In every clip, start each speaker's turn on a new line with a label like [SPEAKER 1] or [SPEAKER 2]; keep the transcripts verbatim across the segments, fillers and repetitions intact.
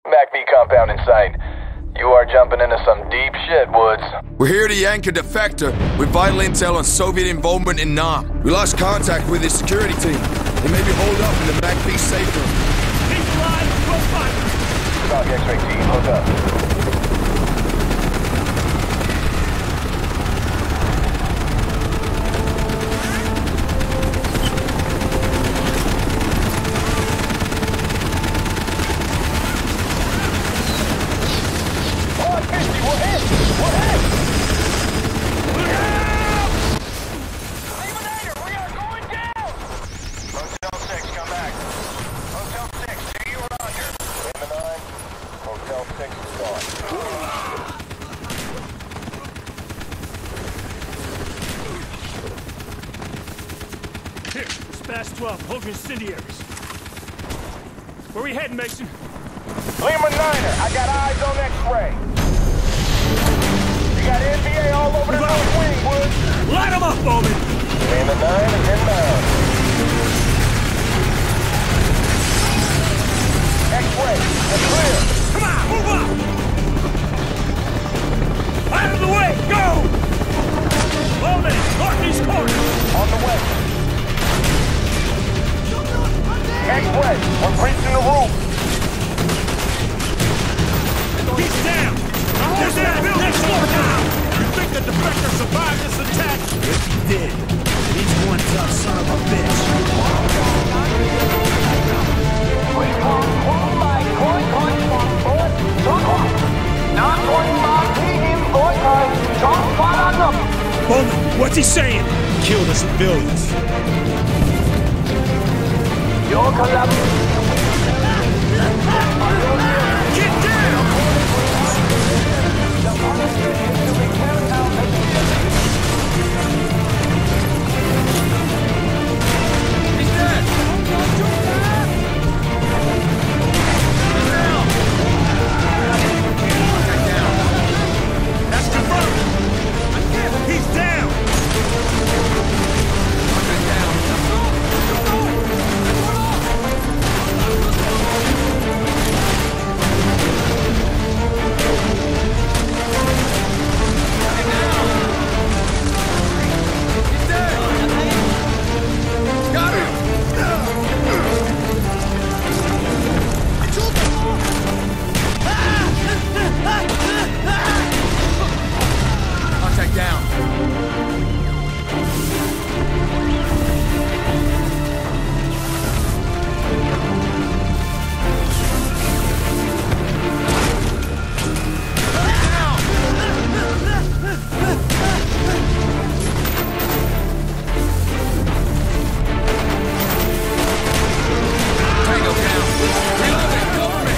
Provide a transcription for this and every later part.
[SPEAKER 1] Mac B compound in sight. You are jumping into some deep shit, Woods.
[SPEAKER 2] We're here to yank a defector with vital intel on Soviet involvement in Nam. We lost contact with his security team. They may be holed up in the Mac B safe room.
[SPEAKER 3] He's alive! Go find him!
[SPEAKER 1] Talk X-ray team, hook up.
[SPEAKER 3] Here, Spass twelve, hold your incendiaries. Where we heading, Mason?
[SPEAKER 1] Lima Niner, I got eyes on X-ray. You got N B A all over the north wing, Woods.
[SPEAKER 3] Light them up, Bowman!
[SPEAKER 1] Lima Niner is inbound. X-ray, that's clear.
[SPEAKER 3] Come on, move up! Out of the way, go! Bowman, northeast corner!
[SPEAKER 1] On the way. X-ray, we're breaching the roof.
[SPEAKER 3] He's down! There's that building! Next floor down! You think the Defector survived this attack?
[SPEAKER 4] Yes, he did. He's one tough son of a bitch.
[SPEAKER 3] Bowman, what's he saying?
[SPEAKER 4] Kill the civilians.
[SPEAKER 3] Get down!
[SPEAKER 2] He's dead!
[SPEAKER 3] That's confirmed! He's down!
[SPEAKER 2] Contact down. Tango down. Reloading. Cover me.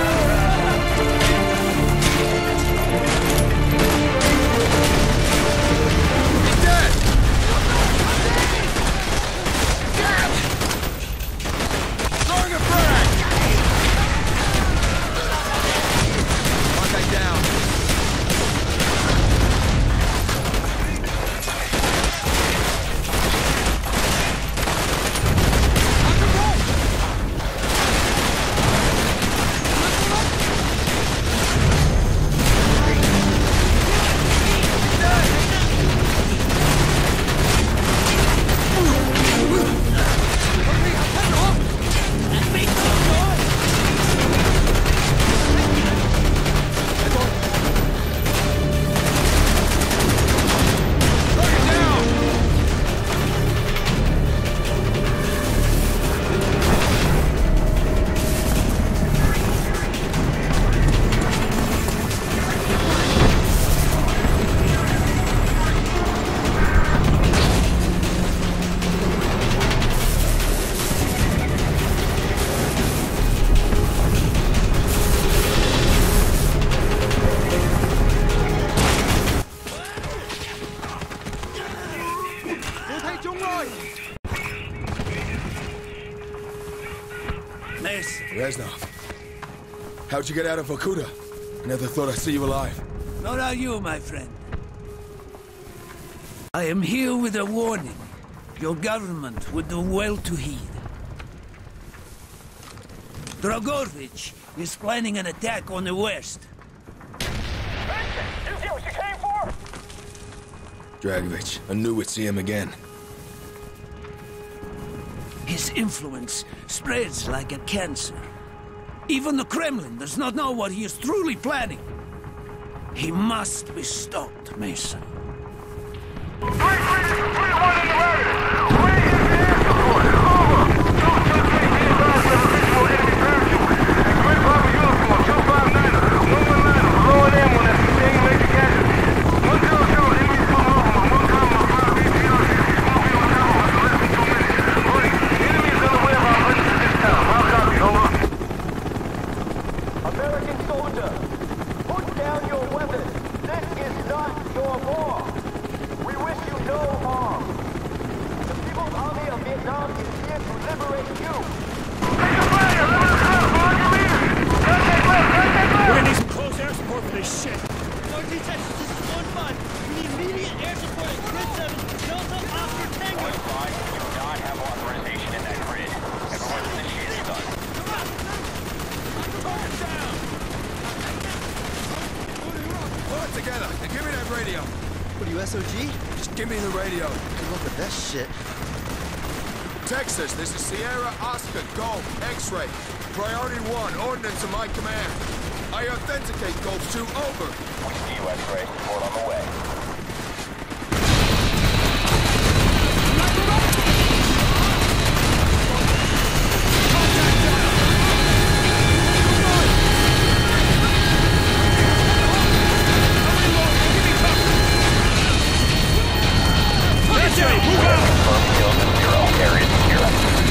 [SPEAKER 2] He's dead. Throwing a frag. Contact down. Target down.
[SPEAKER 4] Mason,
[SPEAKER 2] Reznov, how'd you get out of Vorkuta? Never thought I'd see you alive.
[SPEAKER 4] not are you, my friend. I am here with a warning. Your government would do well to heed. Dragovich is planning an attack on the west.
[SPEAKER 3] You get what you came for?
[SPEAKER 2] Dragovich, I knew we'd see him again.
[SPEAKER 4] His influence spreads like a cancer. Even the Kremlin does not know what he is truly planning. He must be stopped, Mason.
[SPEAKER 3] three three, three one in the area. Where is the air support? Over. two two three, be advised of a visual enemy parachute. And Grid Bravo uniform, two five nine, one one nine, low and ammo, that's containing major casualties. one zero zero, enemies pulling over on one comma, five B P R, moving on now, after less than two minutes. Morning, enemy is unaware of our presence at this time. How copy, over.
[SPEAKER 5] American soldier, put down your weapons. This is not your war. We wish you no harm. The People's Army of Vietnam is here to liberate you.
[SPEAKER 3] Take the fire! Level the crowd! Follow your leaders! Contact left! Contact left!
[SPEAKER 4] We're gonna need some close air support for this shit.
[SPEAKER 6] Northeast Texas, this is one five. We need immediate air support at Grid seven, Delta Oscar Tango.
[SPEAKER 1] one five, you do not have authorization in that grid. Everyone, this shit is done.
[SPEAKER 2] Pull it together and give me that radio.
[SPEAKER 7] What are you, S O G?
[SPEAKER 2] Just give me the radio.
[SPEAKER 7] Good luck with that shit.
[SPEAKER 2] Texas, this is Sierra Oscar Golf X-ray. Priority one, ordnance to my command. I authenticate Golf two, over.
[SPEAKER 1] We see you, X-ray. Report on the way.
[SPEAKER 3] X-ray, move out!
[SPEAKER 1] Confirm kills at zero. Area secure.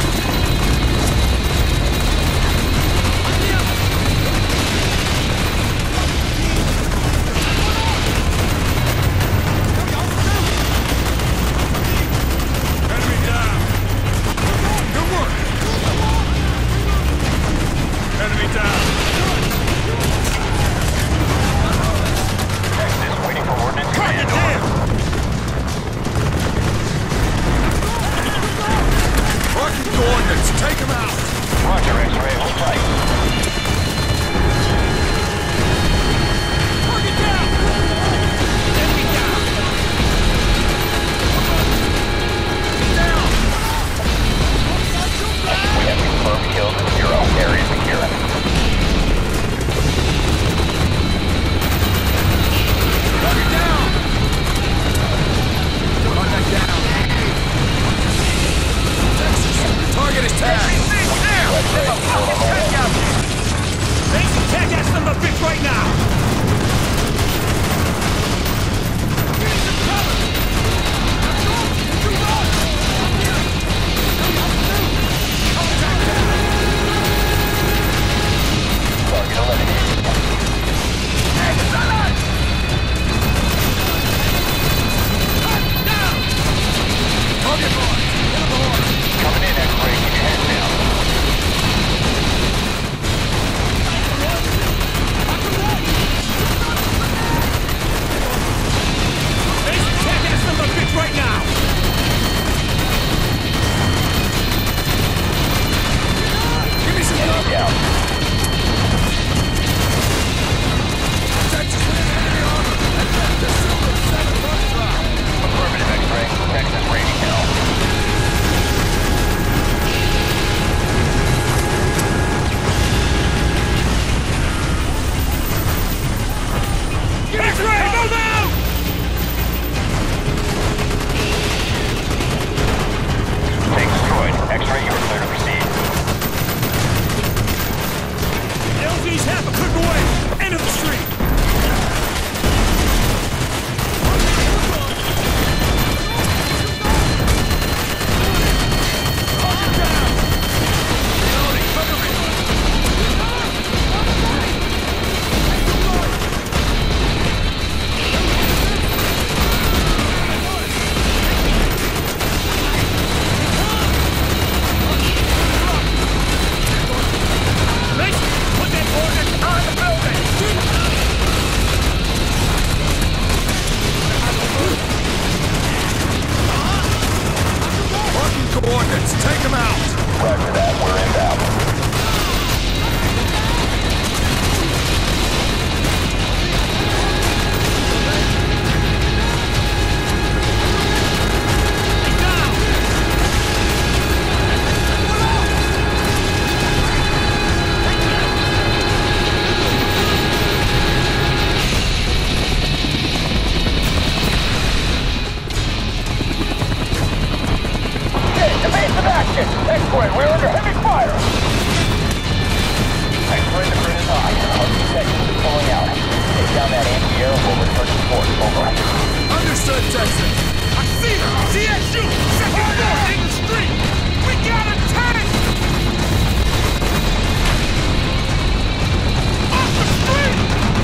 [SPEAKER 3] Enemy down!
[SPEAKER 2] Good work.
[SPEAKER 3] Enemy down!
[SPEAKER 1] Texas, waiting for ordnance command.
[SPEAKER 3] Damn!
[SPEAKER 2] Marking coordinates. Take him out.
[SPEAKER 1] Roger, X-ray. Hold tight.
[SPEAKER 3] Target down! Enemy down!
[SPEAKER 2] Down.
[SPEAKER 1] We have confirmed kills at zero. Area secure.
[SPEAKER 2] Target down. Contact down. Texas, target is tagged.
[SPEAKER 3] Mason, tag that son of a bitch right now!
[SPEAKER 1] Target eliminated.
[SPEAKER 2] Target marked.
[SPEAKER 1] Coming in, X-ray. Keep your head down.
[SPEAKER 3] Mason, tag that son of a bitch right now!
[SPEAKER 2] Give me some
[SPEAKER 1] Enemy
[SPEAKER 2] cover.
[SPEAKER 1] down.
[SPEAKER 2] Texas, we have enemy armor. And left the silver seven front drop.
[SPEAKER 1] Affirmative, X-ray. Texas, rating hell.
[SPEAKER 3] X-ray, move out!
[SPEAKER 1] Tank destroyed. X-ray, you are clear to proceed.
[SPEAKER 3] L Z's half a click away! End of the street! Mason, put that ordnance on the building!
[SPEAKER 2] Marking coordinates. Take him out.
[SPEAKER 1] Roger that. We're inbound.
[SPEAKER 3] target! X-ray, we're under heavy fire! X-ray, the grid is high. Our detectors is pulling out. Take down that anti-air and we'll return to support. Over.
[SPEAKER 2] Understood, Texas.
[SPEAKER 3] I see them! C S U! Second floor, in the street! We got a tank! Off the street!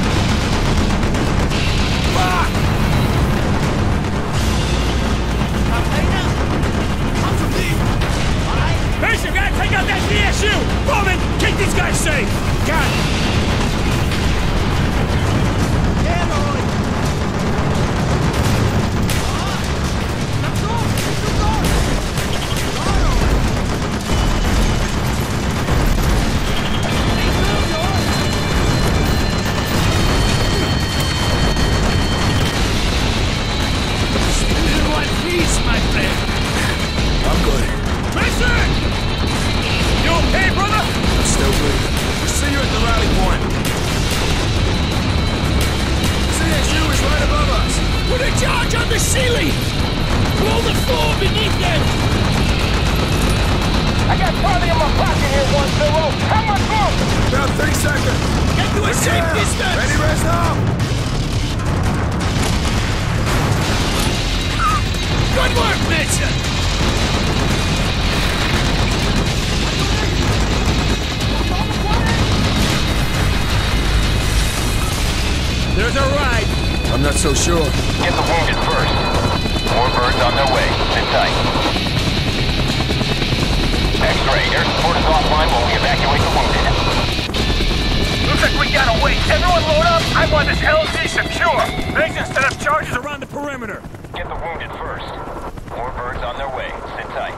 [SPEAKER 3] Fuck! Mason, we gotta take out that C S U! Bowman, keep these guys safe! Got it!
[SPEAKER 6] Yeah, Lloyd! Let's go! Let's go!
[SPEAKER 4] Still in one piece, my friend.
[SPEAKER 2] I'm good.
[SPEAKER 3] Mason! You okay, brother?
[SPEAKER 2] I'm still breathing. We'll see you at the rally point. C S U is right above us.
[SPEAKER 4] Put a charge on the ceiling! Blow the floor beneath them!
[SPEAKER 3] I got Charlie in my pocket here, one zero. How much more?
[SPEAKER 2] About thirty seconds.
[SPEAKER 4] Get to a safe
[SPEAKER 2] Yeah.
[SPEAKER 4] distance!
[SPEAKER 2] Ready, rest now.
[SPEAKER 4] Good work, Mason!
[SPEAKER 3] There's a ride.
[SPEAKER 2] I'm not so sure.
[SPEAKER 1] Get the wounded first. More birds on their way. Sit tight. X-ray, air support is offline while we evacuate the wounded.
[SPEAKER 3] Looks like we gotta wait. Everyone load up. I want this L Z secure. Mason set up charges around the perimeter.
[SPEAKER 1] Get the wounded first. More birds on their way. Sit tight.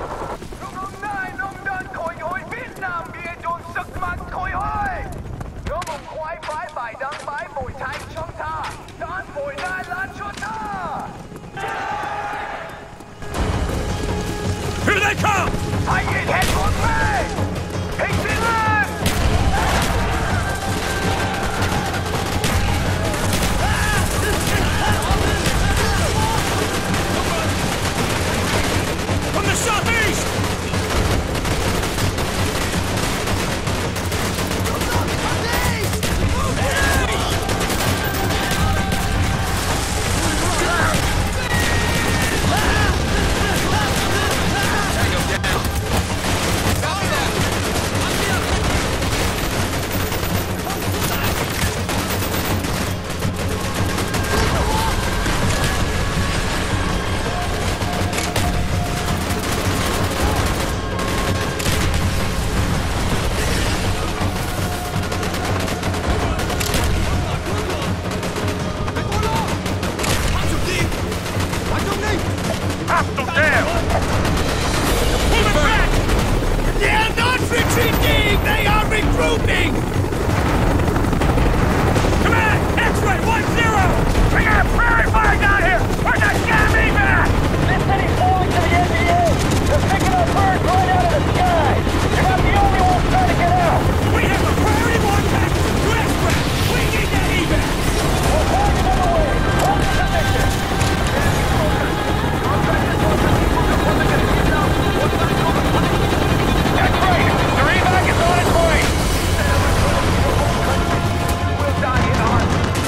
[SPEAKER 3] Here they come! From the southeast! Hostile down! Pull it back!
[SPEAKER 4] They are not retreating! They are regrouping!
[SPEAKER 3] Come on! X-ray one zero! We got a prairie fire down here! Where's that damn evac? This city's falling to the N B A! They're picking up birds right out of the sky! You're not the only ones trying to get out! We have a priority one back to X-ray! We need that evac! We're target on the way! Hold the position! X-ray! Their evac is on its way! We'll die in our...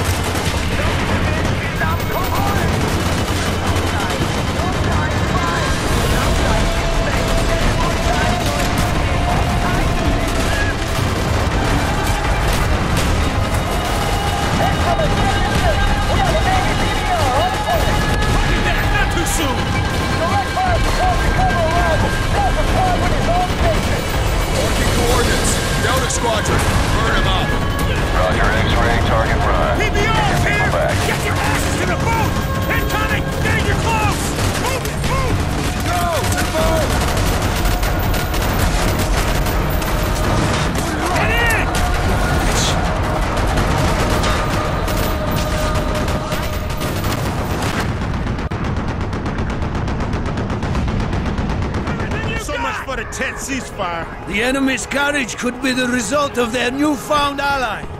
[SPEAKER 3] Not too soon! Direct fire support recover arrival! Delta five with his own station!
[SPEAKER 2] Marking coordinates. Delta Squadron. Burn them up.
[SPEAKER 1] Roger, X-ray, target run.
[SPEAKER 3] P B R's here!
[SPEAKER 1] Back.
[SPEAKER 3] Get your asses to the boat! Incoming! Danger close! Move it! Move!
[SPEAKER 2] Go! To the boat!
[SPEAKER 3] Get in! So much for the tense ceasefire.
[SPEAKER 4] The enemy's courage could be the result of their newfound allies.